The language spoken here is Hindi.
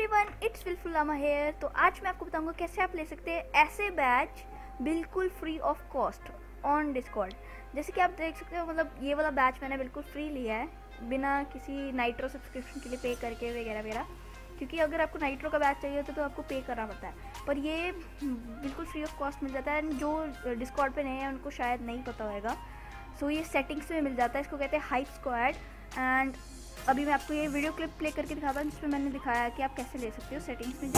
Everyone, it's विलफुल्लामा hair. तो आज मैं आपको बताऊंगा कैसे आप ले सकते हैं ऐसे बैच बिल्कुल free of cost on Discord. जैसे कि आप देख सकते हो, मतलब ये वाला बैच मैंने बिल्कुल फ्री लिया है बिना किसी नाइट्रो सब्सक्रिप्शन के लिए पे करके वगैरह वगैरह, क्योंकि अगर आपको नाइट्रो का बैच चाहिए तो आपको पे करना पड़ता है, पर ये बिल्कुल फ्री ऑफ कॉस्ट मिल जाता है। एंड जो डिस्कॉर्ड पे नए हैं उनको शायद नहीं पता होगा। सो ये सेटिंग्स में मिल जाता है, इसको कहते हैं हाइप स्क्वाड। एंड अभी मैं आपको ये वीडियो क्लिप प्ले करके दिखाता हूँ जिसमें मैंने दिखाया कि आप कैसे ले सकते हो। सेटिंग्स में